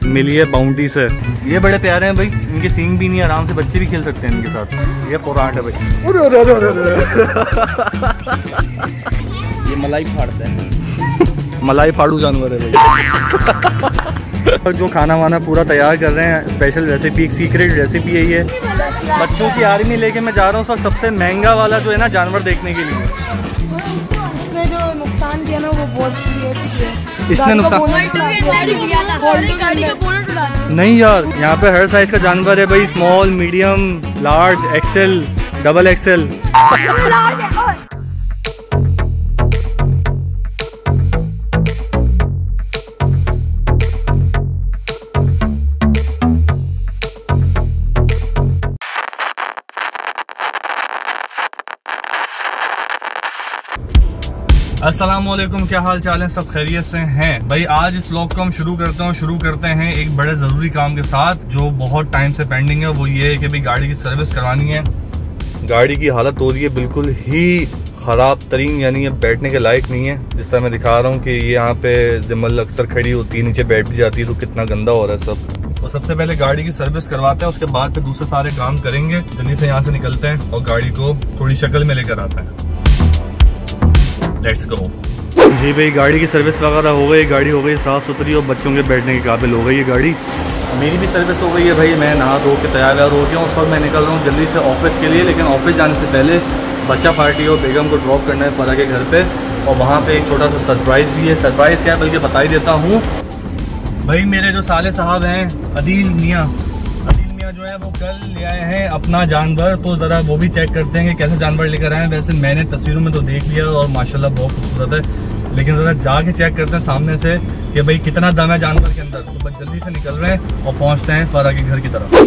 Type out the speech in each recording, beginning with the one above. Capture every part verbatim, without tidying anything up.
मिलिए बाउंटी से। ये बड़े प्यारे हैं भाई, इनके सींग भी नहीं, आराम से बच्चे भी खेल सकते हैं इनके साथ। ये पौराट है भाई। ये मलाई फाड़ता है। मलाई फाड़ू जानवर है भाई। जो खाना वाना पूरा तैयार कर रहे हैं, स्पेशल रेसिपी, एक सीक्रेट रेसिपी है ये। बच्चों की आर्मी लेके मैं जा रहा हूँ सर, सबसे महंगा वाला जो है ना जानवर देखने के लिए। इसमें जो नुकसान किया ना वो बहुत, इसने नुकसान नहीं यार, यहाँ पे हर साइज का जानवर है भाई, small, medium, large, XL, double XL. अस्सलामुअलैकुम, क्या हाल चाल है? सब खैरियत से हैं भाई। आज इस व्लॉग को हम शुरू करते हैं शुरू करते हैं एक बड़े ज़रूरी काम के साथ जो बहुत टाइम से पेंडिंग है। वो ये है कि भाई गाड़ी की सर्विस करवानी है। गाड़ी की हालत हो रही है बिल्कुल ही ख़राब तरीन, यानी ये बैठने के लायक नहीं है। जिस तरह मैं दिखा रहा हूँ कि ये यहाँ पे जिम्मल अक्सर खड़ी होती है, नीचे बैठ भी जाती है, तो कितना गंदा हो रहा है सब। तो सबसे पहले गाड़ी की सर्विस करवाते हैं, उसके बाद फिर दूसरे सारे काम करेंगे। जल्दी से यहाँ से निकलते हैं और गाड़ी को थोड़ी शक्ल में लेकर आते हैं। Let's go. जी भाई, गाड़ी की सर्विस वगैरह हो गई, गाड़ी हो गई साफ़ सुथरी और बच्चों के बैठने के काबिल हो गई है गाड़ी। मेरी भी सर्विस हो गई है भाई, मैं नहा धो के तैयार व्यार हो गया हूँ। उस वक्त मैं निकल रहा हूँ जल्दी से ऑफिस के लिए, लेकिन ऑफिस जाने से पहले बच्चा पार्टी और बेगम को ड्रॉप करना है फरा के घर पे, और वहाँ पे एक छोटा सा सरप्राइज़ भी है। सरप्राइज़ क्या है बल्कि बता ही देता हूँ भाई। मेरे जो साले साहब हैं अदील मियाँ, जो है वो कल ले आए हैं अपना जानवर, तो जरा वो भी चेक करते हैं कि कैसे जानवर लेकर आए हैं। वैसे मैंने तस्वीरों में तो देख लिया और माशाल्लाह बहुत खूबसूरत है, लेकिन जरा जाके चेक करते हैं सामने से कि भाई कितना दम है जानवर के अंदर। तो बस जल्दी से निकल रहे हैं और पहुंचते हैं फरा के घर की तरफ।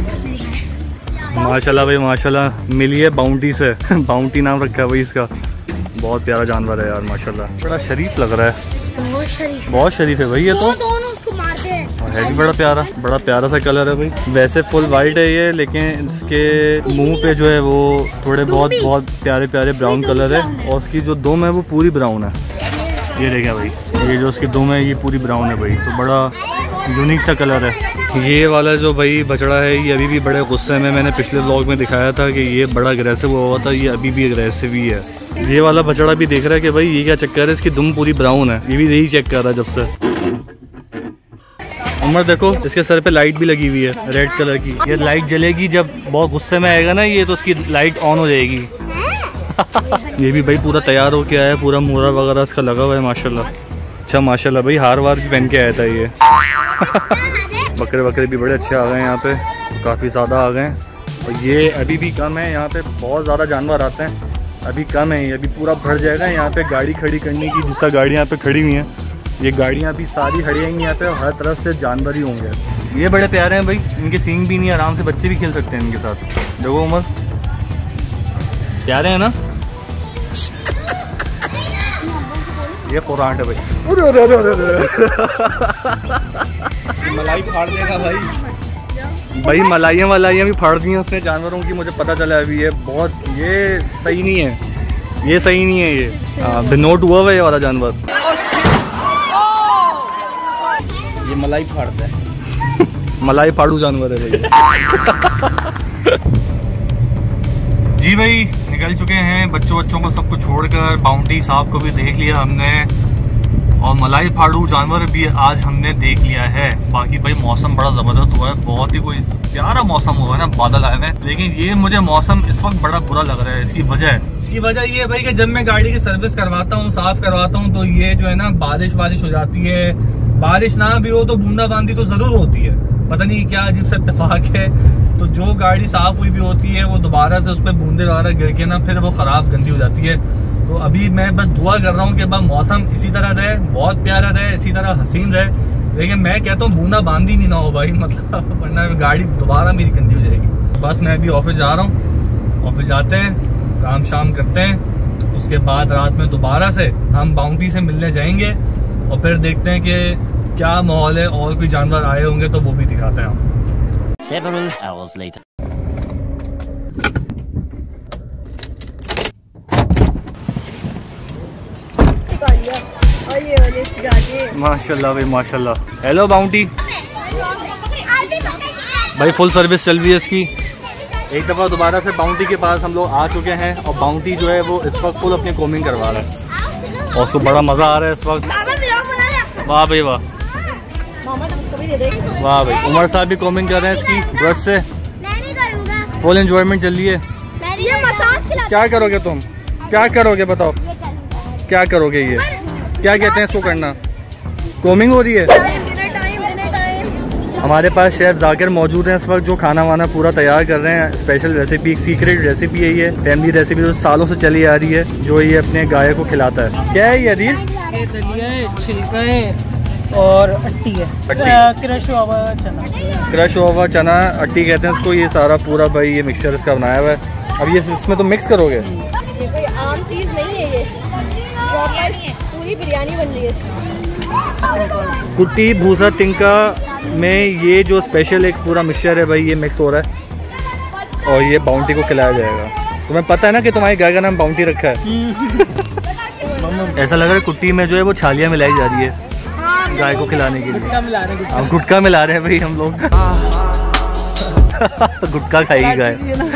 माशाल्लाह भाई माशाल्लाह, मिलिए बाउंटी से। बाउंटी नाम रखा है भाई इसका। बहुत प्यारा जानवर है यार माशाल्लाह, बड़ा शरीफ लग रहा है। बहुत शरीफ बहुत शरीफ है भाई ये तो, है भी बड़ा प्यारा, बड़ा प्यारा सा कलर है भाई। वैसे फुल वाइट है ये, लेकिन इसके मुंह पे जो है वो थोड़े बहुत बहुत प्यारे प्यारे ब्राउन कलर है, और उसकी जो दुम है वो पूरी ब्राउन है। ये देखें भाई, ये जो उसकी दुम है ये पूरी ब्राउन है भाई, तो बड़ा यूनिक सा कलर है। ये वाला जो भाई बछड़ा है ये अभी भी बड़े गुस्से में, मैंने पिछले व्लॉग में दिखाया था कि ये बड़ा अग्रेसिव हुआ था, ये अभी भी अग्रेसिव ही है। ये वाला बछड़ा भी देख रहा है कि भाई ये क्या चक्कर है, इसकी दुम पूरी ब्राउन है, ये भी यही चेक कर रहा है जब से। उमर देखो, इसके सर पे लाइट भी लगी हुई है रेड कलर की। ये लाइट जलेगी जब बहुत गुस्से में आएगा ना ये, तो उसकी लाइट ऑन हो जाएगी। ये भी भाई पूरा तैयार हो के आया है, पूरा मोहरा वगैरह इसका लगा हुआ है माशाल्लाह। अच्छा माशाल्लाह भाई, हार वार भी पहन के आया था ये। बकरे बकरे भी बड़े अच्छे आ गए यहाँ पे, काफ़ी ज़्यादा आ गए। और ये अभी भी कम है, यहाँ पे बहुत ज़्यादा जानवर आते हैं, अभी कम है, अभी पूरा भर जाएगा। यहाँ पे गाड़ी खड़ी करने की, जिस गाड़ी यहाँ पे खड़ी हुई है, ये गाड़ियाँ भी सारी खड़ी हैं यहाँ पे, और हर तरफ से जानवर ही होंगे। ये बड़े प्यारे हैं भाई, इनके सींग भी नहीं, आराम से बच्चे भी खेल सकते हैं इनके साथ। देखो उमर, प्यारे हैं ना। ये पौराट है भाई। मलाई फाड़ देगा भाई। भाई मलाइयाँ मलाइयाँ भी फाड़ दी हैं उसने जानवरों की, मुझे पता चला अभी। ये बहुत, ये सही नहीं है, ये सही नहीं है, ये बिनोट हुआ हुआ ये वाला जानवर। ये मलाई फाड़ता है। मलाई फाड़ू जानवर है भाई। जी भाई, निकल चुके हैं बच्चों बच्चों को सबको छोड़कर। बाउंटी साहब को भी देख लिया हमने, और मलाई फाड़ू जानवर भी आज हमने देख लिया है। बाकी भाई मौसम बड़ा ज़बरदस्त हुआ है, बहुत ही कोई प्यारा मौसम हुआ है ना, बादल आए हैं। लेकिन ये मुझे मौसम इस वक्त बड़ा बुरा लग रहा है। इसकी वजह इसकी वजह ये है भाई कि जब मैं गाड़ी की सर्विस करवाता हूँ, साफ करवाता हूँ, तो ये जो है ना बारिश वारिश हो जाती है। बारिश ना भी हो तो बूंदाबांदी तो जरूर होती है, पता नहीं क्या अजीब सा इत्तेफाक है। तो जो गाड़ी साफ हुई भी होती है वो दोबारा से उस पर बूंदे वगैरह गिर के ना फिर वो खराब गंदी हो जाती है। तो अभी मैं बस दुआ कर रहा हूँ कि बस मौसम इसी तरह रहे, बहुत प्यारा रहे, इसी तरह हसीन रहे। लेकिन मैं कहता हूँ बूंदाबांदी भी ना हो भाई, मतलब वरना गाड़ी दोबारा मेरी गंदी हो जाएगी। बस मैं अभी ऑफिस जा रहा हूँ, ऑफिस जाते हैं, काम शाम करते हैं, उसके बाद रात में दोबारा से हम बाउंटी से मिलने जाएंगे, और फिर देखते हैं कि क्या माहौल है, और कोई जानवर आए होंगे तो वो भी दिखाते हैं हम। Several hours later. माशाल्लाह भाई माशाल्लाह। हेलो बाउंटी, भाई फुल सर्विस चल रही है इसकी। एक दफ़ा दोबारा से बाउंटी के पास हम लोग आ चुके हैं और बाउंटी जो है वो इस वक्त फुल अपनी कोमिंग करवा रहा है और उसको बड़ा मज़ा आ रहा है इस वक्त। वाह भाई वाह, वाह भाई। उमर साहब भी कोमिंग कर रहे हैं इसकी ब्रश से, फुल एंजॉयमेंट चल रही है। क्या करोगे तुम, क्या करोगे बताओ, क्या करोगे? ये क्या कहते हैं इसको करना? कोमिंग हो रही है। हमारे पास शेफ जाकिर मौजूद हैं इस वक्त, जो खाना वाना पूरा तैयार कर रहे हैं। स्पेशल रेसिपी, एक सीक्रेट रेसिपी है ये, फैमिली रेसिपी जो सालों से चली आ रही है, जो ये अपने गाय को खिलाता है। क्या है ये अदील? ये दलिया है, छिलका है और अट्टी है, क्रश हुआ चना। क्रश हुआ चना, अट्टी कहते हैं उसको। ये सारा पूरा भाई ये मिक्सचर इसका बनाया हुआ है। अब ये इसमें तो मिक्स करोगे? ये कोई आम चीज़ नहीं है, ये प्रॉपर पूरी बिरयानी बन रही है। कुट्टी भूसा तिनका में ये जो स्पेशल एक पूरा मिक्सचर है भाई, ये मिक्स हो रहा है और ये बाउंटी को खिलाया जाएगा। तुम्हें पता है ना कि तुम्हारी गाय का नाम बाउंटी रखा है? ऐसा लग रहा है कुट्टी में जो है वो छालियाँ मिलाई जा रही है गाय को खिलाने के लिए। अब गुटखा मिला रहे हैं भाई हम लोग। तो गुटखा खाएगी गाय।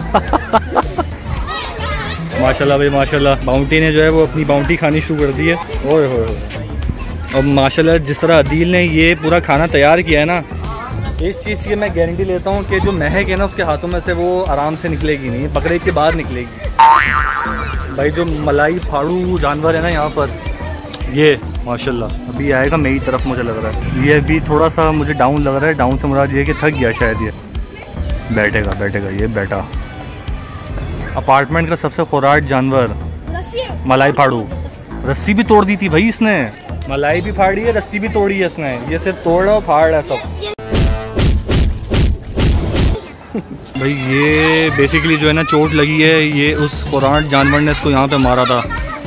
माशाल्लाह भाई माशाल्लाह, बाउंटी ने जो है वो अपनी बाउंटी खानी शुरू कर दी है। ओए होए। और माशाल्लाह जिस तरह अदील ने ये पूरा खाना तैयार किया है ना, इस चीज़ की मैं गारंटी लेता हूँ कि जो महक है ना उसके हाथों में से वो आराम से निकलेगी नहीं, बकरीद के बाद निकलेगी। भाई जो मलाई फाड़ू जानवर है ना यहाँ पर, ये माशाल्लाह अभी आएगा मेरी तरफ, मुझे लग रहा है। ये अभी थोड़ा सा मुझे डाउन लग रहा है। डाउन से मुराद ये कि थक गया शायद। ये बैठेगा बैठेगा ये बैठा। अपार्टमेंट का सबसे खुराट जानवर मलाई फाड़ू। रस्सी भी तोड़ दी थी भाई इसने, मलाई भी फाड़ी है, रस्सी भी तोड़ी है इसने। ये सिर्फ तोड़ा और फाड़ है सब। भाई ये बेसिकली जो है ना चोट लगी है, ये उस खुराट जानवर ने इसको यहाँ पे मारा था।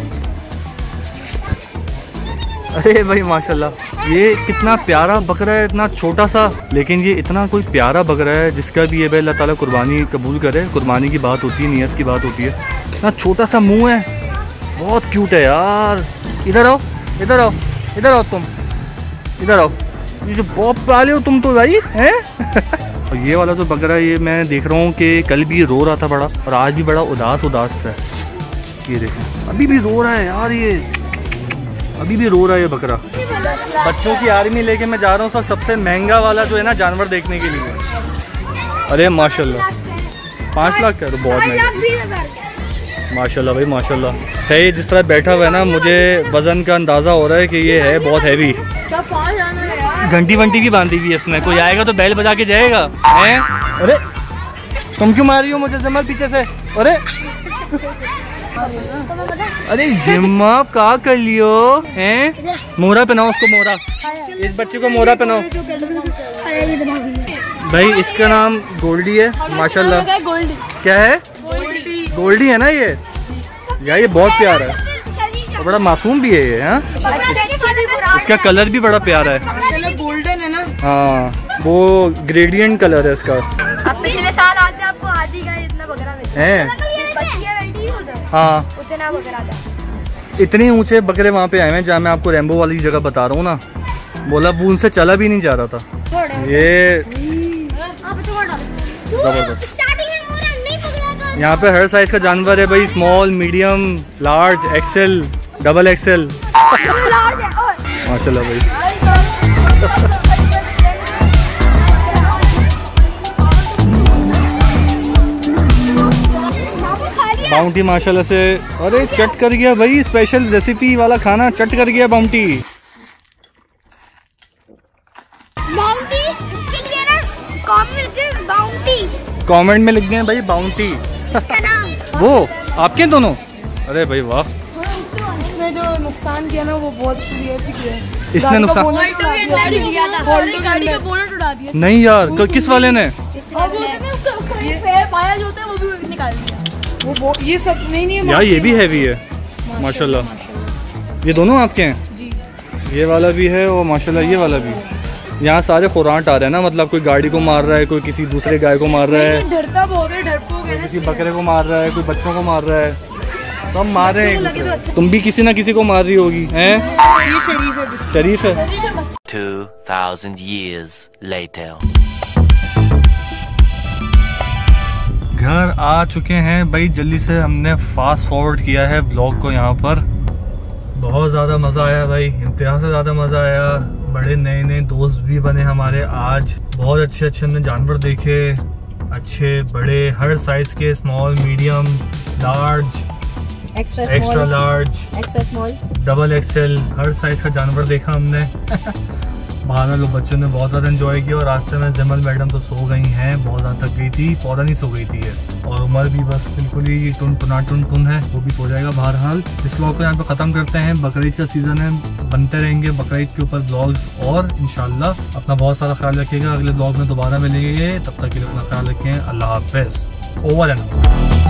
अरे भाई माशाल्लाह, ये कितना प्यारा बकरा है, इतना छोटा सा, लेकिन ये इतना कोई प्यारा बकरा है जिसका भी ये भाई अल्लाह ताला कुर्बानी कबूल करे। कुर्बानी की बात होती है, नियत की बात होती है। इतना छोटा सा मुंह है, बहुत क्यूट है यार। इधर आओ इधर आओ इधर आओ तुम इधर आओ। ये जो बॉब पाले हो तुम तो भाई हैं। और ये वाला जो बकरा है, ये मैं देख रहा हूँ कि कल भी रो रहा था बड़ा, और आज भी बड़ा उदास उदास है। ये देखें अभी भी रो रहा है यार, ये अभी भी रो रहा है ये बकरा। बच्चों की आर्मी लेके मैं जा रहा हूँ सबसे महंगा वाला जो है ना जानवर देखने के लिए। अरे माशाल्लाह पाँच लाख का तो बहुत महंगा। माशाल्लाह भाई माशाल्लाह है। जिस तरह बैठा हुआ है ना, मुझे वजन का अंदाज़ा हो रहा है कि ये है बहुत हैवी। घंटी वंटी भी बांधी हुई है इसने, कोई आएगा तो बैल बजा के जाएगा हैं। अरे तुम क्यों मार रही हो मुझे जमल पीछे से? अरे अरे जिम आप का कर लियो हैं? मोहरा पहनाओ उसको, मोहरा। इस बच्चे को मोहरा पहनाओ भाई। इसका नाम गोल्डी है माशाल्लाह। गोल्डी क्या है? गोल्डी गोल्डी है ना ये यार, ये बहुत प्यारा है और बड़ा मासूम भी है ये। हाँ इसका कलर भी बड़ा प्यारा है, गोल्डन है ना। हाँ वो ग्रेडियंट कलर है इसका। अब पिछले साल आते आपको आधी गाय इतना बकरा है। हाँ उतना बकरा था। इतने ऊंचे बकरे वहाँ पे आए हैं जहाँ मैं आपको रैम्बो वाली जगह बता रहा हूँ ना, बोला वो उनसे चला भी नहीं जा रहा था। ये जबरदस्त। यहाँ पे हर साइज का जानवर है भाई, small, medium, large, XL, double XL. माशाल्लाह भाई। बाउंटी माशाल्लाह से, अरे चट कर गया भाई, स्पेशल रेसिपी वाला खाना चट कर गया बाउंटी। बाउंटी इसके लिए ना कमेंट में बाउंटी कमेंट में लिख दें भाई बाउंटी। वो आपके दोनों? अरे भाई वाह। इसने जो नुकसान किया ना वो बहुत किया है। इसने नुकसान गाड़ी का बोनट उड़ा दिया। नहीं यार, किस वाले ने? पाया जो होता है वो भी निकाल दिया। वो ये सब नहीं नहीं यार ये भी हैवी है माशाल्लाह। ये दोनों आपके हैं जी। ये वाला भी है और माशाल्लाह ये वाला भी। यहाँ सारे खुराट आ रहे हैं ना, मतलब कोई गाड़ी को मार रहा है, कोई किसी दूसरे गाय को मार रहा है, डरता बहुत है, डरपोक है, किसी बकरे को मार रहा है, कोई बच्चों को मार रहा है, सब मार रहे हैं। तुम भी किसी ना किसी को मार रही होगी हैं? ये शरीफ है। शरीफ है। Two thousand years later. घर आ चुके हैं भाई। जल्दी से हमने फास्ट फॉरवर्ड किया है व्लॉग को। यहाँ पर बहुत ज़्यादा मज़ा आया भाई, इंतहा से ज़्यादा मज़ा आया। बड़े नए नए दोस्त भी बने हमारे आज। बहुत अच्छे अच्छे हमने जानवर देखे, अच्छे बड़े हर साइज के, small, medium, large, extra extra large, extra small, double XL, हर साइज का जानवर देखा हमने। बाहर में लोग बच्चों ने बहुत ज़्यादा एंजॉय किया और रास्ते में जमल मैडम तो सो गई हैं, बहुत ज़्यादा थक गई थी। पौधा नहीं सो गई थी है, और उमर भी बस बिल्कुल ही टुन टुना टुन टुन है, वो भी सो जाएगा। बहरहाल इस व्लॉग को यहाँ पे ख़त्म करते हैं। बकरीद का सीज़न है, बनते रहेंगे बकरीद के ऊपर व्लॉग्स, और इंशाल्लाह अपना बहुत सारा ख्याल रखिएगा। अगले व्लॉग में दोबारा मिलेंगे, तब तक के लिए अपना ख्याल रखें। अल्लाह हाफ़िज़। Over and